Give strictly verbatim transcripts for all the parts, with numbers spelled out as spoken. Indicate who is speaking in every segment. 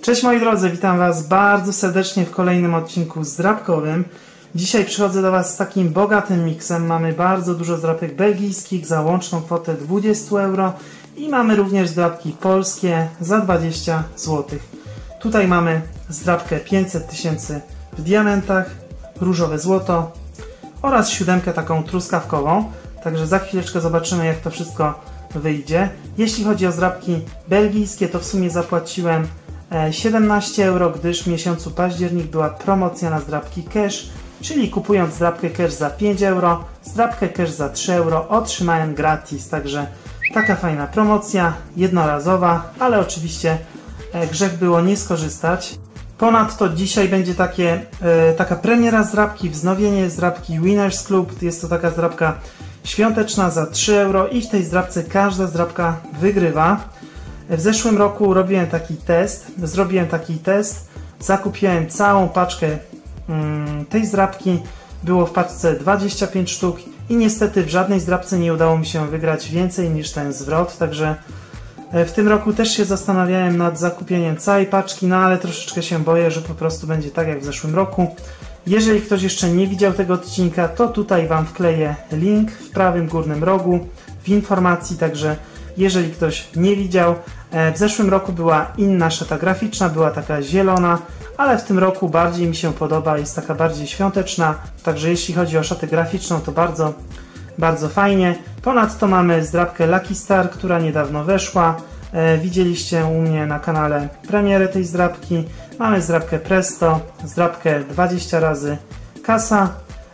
Speaker 1: Cześć moi drodzy, witam Was bardzo serdecznie w kolejnym odcinku zdrapkowym. Dzisiaj przychodzę do Was z takim bogatym miksem. Mamy bardzo dużo zdrapek belgijskich za łączną kwotę dwadzieścia euro i mamy również zdrapki polskie za dwadzieścia złotych. Tutaj mamy zdrapkę pięćset tysięcy w diamentach, różowe złoto oraz siódemkę taką truskawkową. Także za chwileczkę zobaczymy, jak to wszystko wyjdzie. Jeśli chodzi o zdrapki belgijskie, to w sumie zapłaciłem siedemnaście euro, gdyż w miesiącu październik była promocja na zdrapki cash, czyli kupując zdrapkę cash za pięć euro, zdrapkę cash za trzy euro otrzymałem gratis. Także taka fajna promocja, jednorazowa, ale oczywiście grzech było nie skorzystać. Ponadto dzisiaj będzie takie, e, taka premiera zdrapki, wznowienie zdrapki Winners Club. Jest to taka zdrapka świąteczna za trzy euro i w tej zdrapce każda zdrapka wygrywa. W zeszłym roku robiłem taki test, zrobiłem taki test, zakupiłem całą paczkę mm, tej zdrapki, było w paczce dwadzieścia pięć sztuk i niestety w żadnej zdrapce nie udało mi się wygrać więcej niż ten zwrot, także w tym roku też się zastanawiałem nad zakupieniem całej paczki, no ale troszeczkę się boję, że po prostu będzie tak jak w zeszłym roku. Jeżeli ktoś jeszcze nie widział tego odcinka, to tutaj Wam wkleję link w prawym górnym rogu w informacji, także jeżeli ktoś nie widział, w zeszłym roku była inna szata graficzna, była taka zielona, ale w tym roku bardziej mi się podoba, jest taka bardziej świąteczna, także jeśli chodzi o szatę graficzną, to bardzo, bardzo fajnie. Ponadto mamy zdrapkę Lucky Star, która niedawno weszła, widzieliście u mnie na kanale premierę tej zdrapki. Mamy zdrapkę Presto, zdrapkę dwadzieścia razy kasa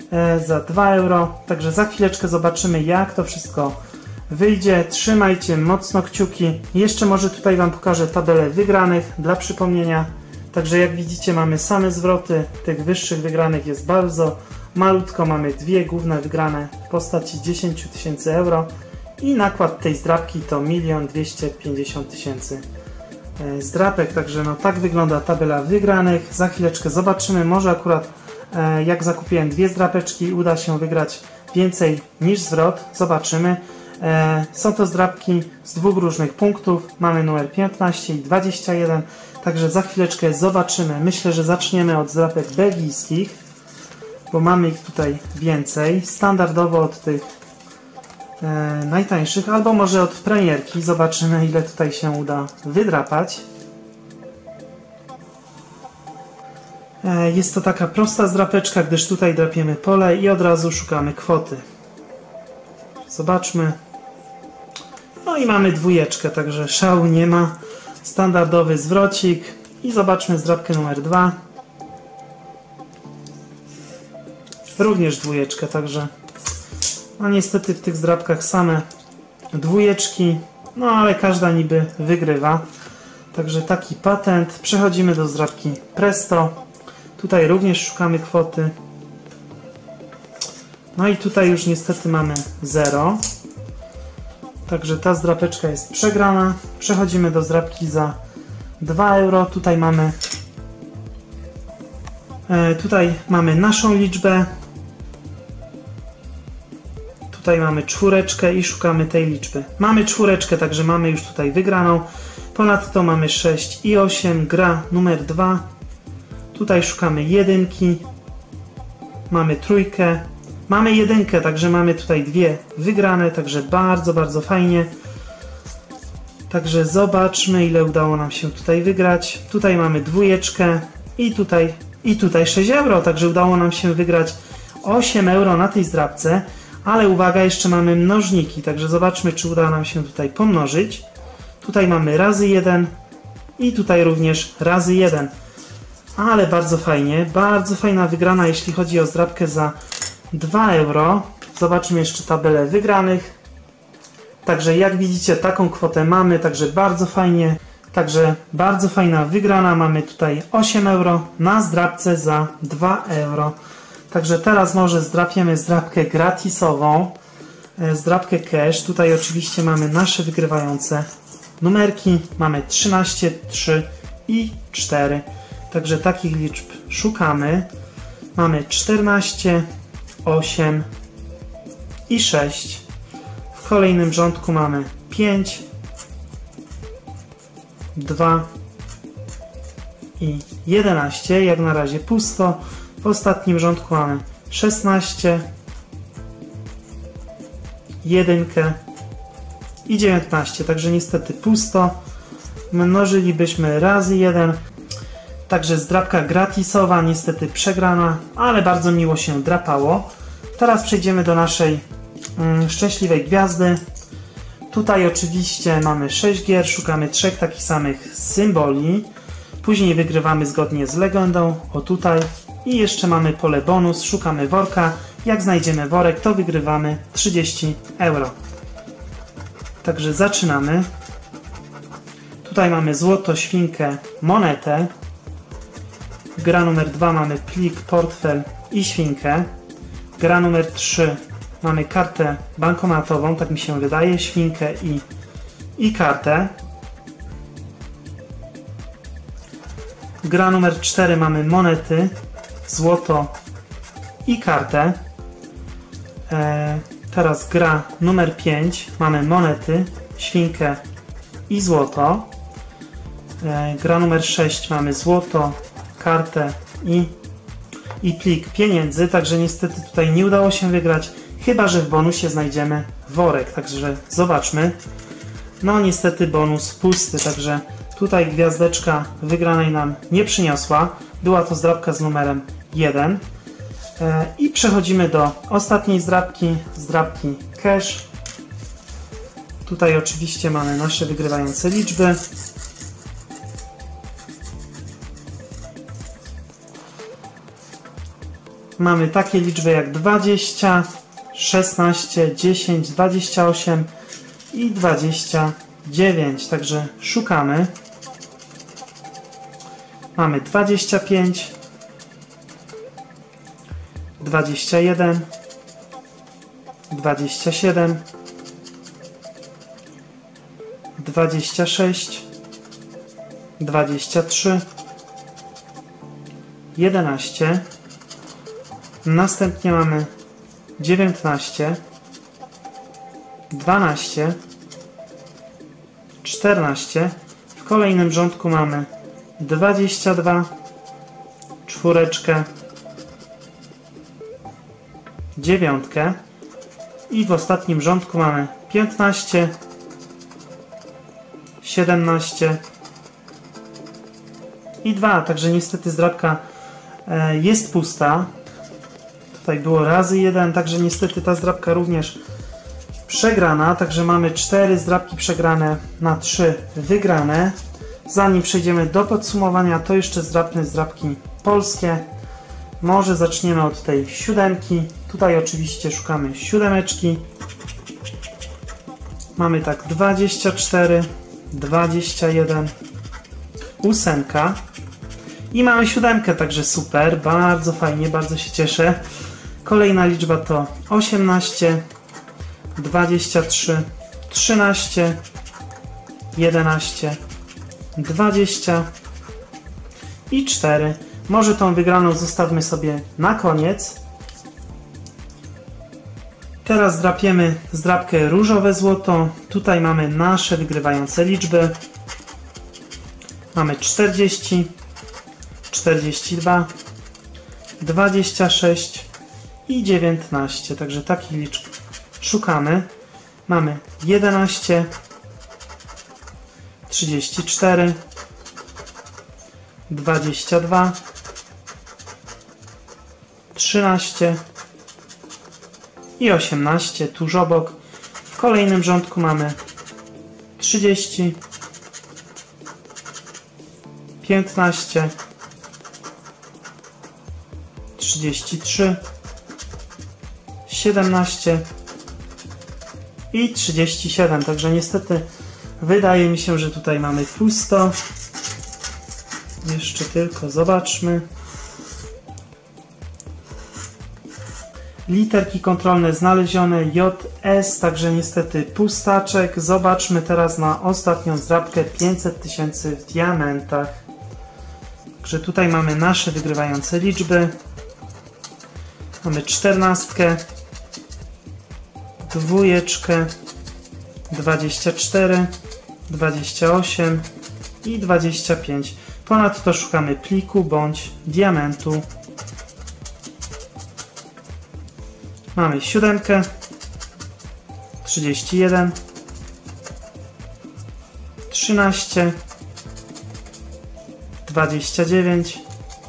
Speaker 1: za dwa euro, także za chwileczkę zobaczymy, jak to wszystko wyjdzie. Trzymajcie mocno kciuki. Jeszcze może tutaj Wam pokażę tabelę wygranych dla przypomnienia. Także jak widzicie, mamy same zwroty. Tych wyższych wygranych jest bardzo malutko. Mamy dwie główne wygrane w postaci dziesięć tysięcy euro i nakład tej zdrapki to milion dwieście pięćdziesiąt tysięcy zdrapek. Także no tak wygląda tabela wygranych. Za chwileczkę zobaczymy. Może akurat e, jak zakupiłem dwie zdrapeczki, uda się wygrać więcej niż zwrot. Zobaczymy. E, są to zdrapki z dwóch różnych punktów. Mamy numer piętnaście i dwadzieścia jeden. Także za chwileczkę zobaczymy. Myślę, że zaczniemy od zdrapek belgijskich, bo mamy ich tutaj więcej. Standardowo od tych e, najtańszych, albo może od premierki. Zobaczymy, ile tutaj się uda wydrapać. E, jest to taka prosta zdrapeczka, gdyż tutaj drapiemy pole i od razu szukamy kwoty. Zobaczmy. No i mamy dwójeczkę, także szału nie ma. Standardowy zwrocik. I zobaczmy zdrapkę numer dwa. Również dwójeczkę, także no niestety w tych zdrapkach same dwójeczki, no ale każda niby wygrywa. Także taki patent. Przechodzimy do zdrapki Presto. Tutaj również szukamy kwoty. No i tutaj już niestety mamy zero. Także ta zdrapeczka jest przegrana. Przechodzimy do zdrapki za dwa euro. Tutaj mamy e, tutaj mamy naszą liczbę. Tutaj mamy czwóreczkę i szukamy tej liczby. Mamy czwóreczkę, także mamy już tutaj wygraną. Ponadto mamy sześć i osiem. Gra numer dwa. Tutaj szukamy jedynki. Mamy trójkę. Mamy jedynkę, także mamy tutaj dwie wygrane, także bardzo, bardzo fajnie. Także zobaczmy, ile udało nam się tutaj wygrać. Tutaj mamy dwójeczkę i tutaj, i tutaj sześć euro, także udało nam się wygrać osiem euro na tej zdrapce. Ale uwaga, jeszcze mamy mnożniki, także zobaczmy, czy uda nam się tutaj pomnożyć. Tutaj mamy razy jeden i tutaj również razy jeden. Ale bardzo fajnie, bardzo fajna wygrana, jeśli chodzi o zdrapkę za dwa euro. Zobaczmy jeszcze tabelę wygranych. Także jak widzicie, taką kwotę mamy, także bardzo fajnie. Także bardzo fajna wygrana. Mamy tutaj osiem euro na zdrapce za dwa euro. Także teraz może zdrapiemy zdrapkę gratisową, zdrapkę cash. Tutaj oczywiście mamy nasze wygrywające numerki. Mamy trzynaście, trzy i cztery. Także takich liczb szukamy. Mamy czternaście, osiem i sześć. W kolejnym rządku mamy pięć, dwa i jedenaście. Jak na razie pusto. W ostatnim rządku mamy szesnaście, jedynkę i dziewiętnaście. Także niestety pusto. Mnożylibyśmy razy jeden. Także zdrabka gratisowa, niestety przegrana, ale bardzo miło się drapało. Teraz przejdziemy do naszej mm, szczęśliwej gwiazdy. Tutaj oczywiście mamy sześć gier, szukamy trzech takich samych symboli. Później wygrywamy zgodnie z legendą, o tutaj. I jeszcze mamy pole bonus, szukamy worka. Jak znajdziemy worek, to wygrywamy trzydzieści euro. Także zaczynamy. Tutaj mamy złoto, świnkę, monetę. Gra numer dwa mamy plik, portfel i świnkę. Gra numer trzy mamy kartę bankomatową, tak mi się wydaje, świnkę i, i kartę. Gra numer cztery mamy monety, złoto i kartę. E, teraz gra numer pięć mamy monety, świnkę i złoto. E, gra numer sześć mamy złoto, kartę i, i plik pieniędzy, także niestety tutaj nie udało się wygrać, chyba że w bonusie znajdziemy worek, także zobaczmy. No niestety bonus pusty, także tutaj gwiazdeczka wygranej nam nie przyniosła, była to zdrabka z numerem jeden. E, i przechodzimy do ostatniej zdrabki, zdrabki cash. Tutaj oczywiście mamy nasze wygrywające liczby. Mamy takie liczby jak dwadzieścia, szesnaście, dziesięć, dwadzieścia osiem i dwadzieścia dziewięć. Także szukamy. Mamy dwadzieścia pięć, dwadzieścia jeden, dwadzieścia siedem, dwadzieścia sześć, dwadzieścia trzy, jedenaście. Następnie mamy dziewiętnaście, dwanaście, czternaście. W kolejnym rządku mamy dwadzieścia dwa, czwóreczkę, dziewiątkę i w ostatnim rządku mamy piętnaście, siedemnaście i dwa. Także niestety zdrabka e, jest pusta. Tutaj było razy jeden, także niestety ta zdrabka również przegrana, także mamy cztery zdrabki przegrane na trzy wygrane. Zanim przejdziemy do podsumowania, to jeszcze zdrabne zdrabki polskie. Może zaczniemy od tej siódemki. Tutaj oczywiście szukamy siódemeczki. Mamy tak dwadzieścia cztery, dwadzieścia jeden, ósemka. I mamy siódemkę, także super, bardzo fajnie, bardzo się cieszę. Kolejna liczba to osiemnaście, dwadzieścia trzy, trzynaście, jedenaście, dwadzieścia i cztery. Może tą wygraną zostawmy sobie na koniec. Teraz zdrapiemy zdrabkę różowe złoto. Tutaj mamy nasze wygrywające liczby. Mamy czterdzieści, czterdzieści dwa, dwadzieścia sześć i dziewiętnaście. Także takich liczb szukamy. Mamy jedenaście, trzydzieści cztery, dwadzieścia dwa, trzynaście i osiemnaście. Tuż obok. W kolejnym rządku mamy trzydzieści, piętnaście, trzydzieści trzy, siedemnaście i trzydzieści siedem. Także niestety wydaje mi się, że tutaj mamy pusto. Jeszcze tylko zobaczmy. Literki kontrolne znalezione, J, S, także niestety pustaczek. Zobaczmy teraz na ostatnią zdrabkę, pięćset tysięcy w diamentach. Także tutaj mamy nasze wygrywające liczby. Mamy czternastkę, dwójeczkę, dwadzieścia cztery, dwadzieścia osiem i dwadzieścia pięć. Ponadto szukamy pliku bądź diamentu. Mamy siódemkę, trzydzieści jeden, trzynaście, dwadzieścia dziewięć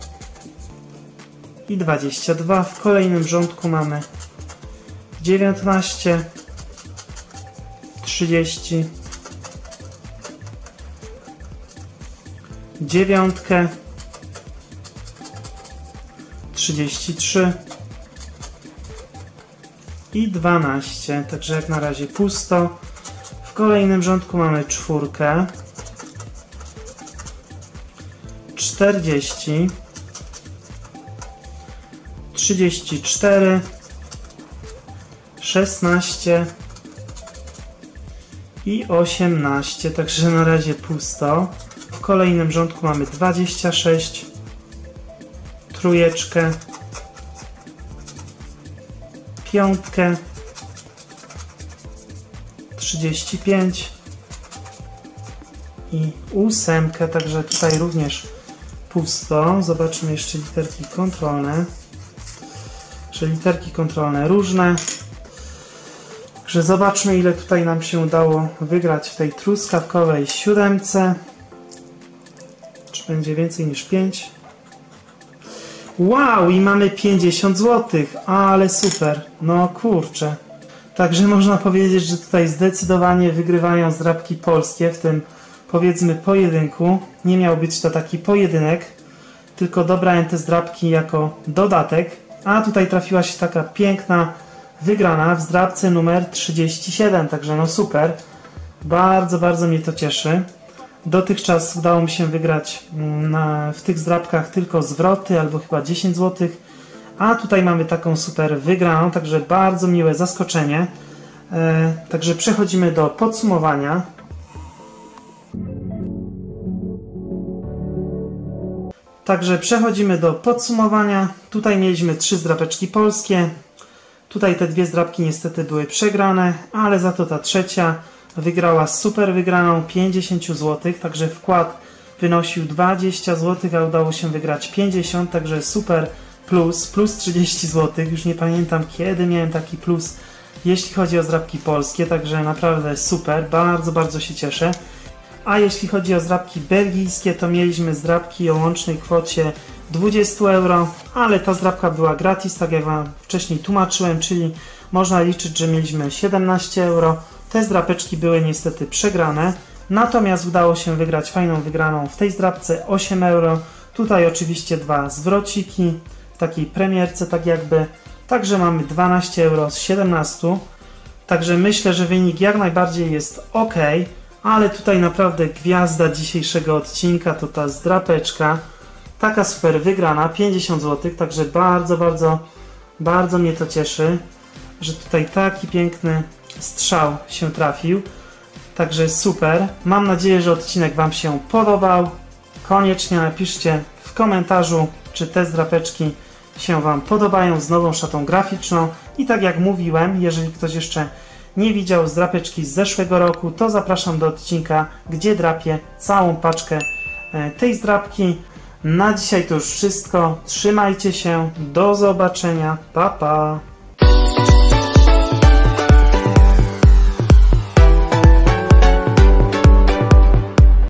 Speaker 1: i dwadzieścia dwa. W kolejnym rządku mamy dziewiętnaście, trzydzieści, dziewiątkę, trzydzieści trzy i dwanaście. Także jak na razie pusto. W kolejnym rządku mamy czwórkę, czterdzieści, trzydzieści cztery, szesnaście i osiemnaście. Także na razie pusto. W kolejnym rządku mamy dwadzieścia sześć, trójeczkę, piątkę, trzydzieści pięć i ósemkę, także tutaj również pusto. Zobaczmy jeszcze literki kontrolne. Że literki kontrolne różne. Także zobaczmy, ile tutaj nam się udało wygrać w tej truskawkowej siódemce. Czy będzie więcej niż pięć? Wow, i mamy pięćdziesiąt złotych, ale super, no kurczę. Także można powiedzieć, że tutaj zdecydowanie wygrywają zdrabki polskie w tym, powiedzmy, pojedynku. Nie miał być to taki pojedynek, tylko dobrałem te zdrabki jako dodatek, a tutaj trafiła się taka piękna wygrana w zdrabce numer trzydzieści siedem, także no super. Bardzo, bardzo mnie to cieszy. Dotychczas udało mi się wygrać na, w tych zdrabkach tylko zwroty, albo chyba dziesięć złotych, a tutaj mamy taką super wygraną, także bardzo miłe zaskoczenie. E, także przechodzimy do podsumowania. Także przechodzimy do podsumowania. Tutaj mieliśmy trzy zdrapeczki polskie. Tutaj te dwie zdrapki niestety były przegrane, ale za to ta trzecia wygrała super wygraną pięćdziesiąt złotych, także wkład wynosił dwadzieścia złotych, a udało się wygrać pięćdziesiąt, także super plus, plus trzydzieści złotych. Już nie pamiętam, kiedy miałem taki plus, jeśli chodzi o zdrabki polskie, także naprawdę super, bardzo, bardzo się cieszę. A jeśli chodzi o zdrabki belgijskie, to mieliśmy zdrabki o łącznej kwocie dwadzieścia euro, ale ta zdrabka była gratis, tak jak Wam wcześniej tłumaczyłem, czyli można liczyć, że mieliśmy siedemnaście euro. Te zdrapeczki były niestety przegrane, natomiast udało się wygrać fajną wygraną w tej zdrabce osiem euro. Tutaj oczywiście dwa zwrociki w takiej premierce, tak jakby. Także mamy dwanaście euro z siedemnastu. Także myślę, że wynik jak najbardziej jest ok, ale tutaj naprawdę gwiazda dzisiejszego odcinka to ta zdrapeczka. Taka super wygrana, pięćdziesiąt złotych, także bardzo, bardzo, bardzo mnie to cieszy, że tutaj taki piękny strzał się trafił. Także super. Mam nadzieję, że odcinek Wam się podobał. Koniecznie napiszcie w komentarzu, czy te zdrapeczki się Wam podobają z nową szatą graficzną. I tak jak mówiłem, jeżeli ktoś jeszcze nie widział zdrapeczki z zeszłego roku, to zapraszam do odcinka, gdzie drapię całą paczkę tej zdrapki. Na dzisiaj to już wszystko. Trzymajcie się. Do zobaczenia. Pa, pa.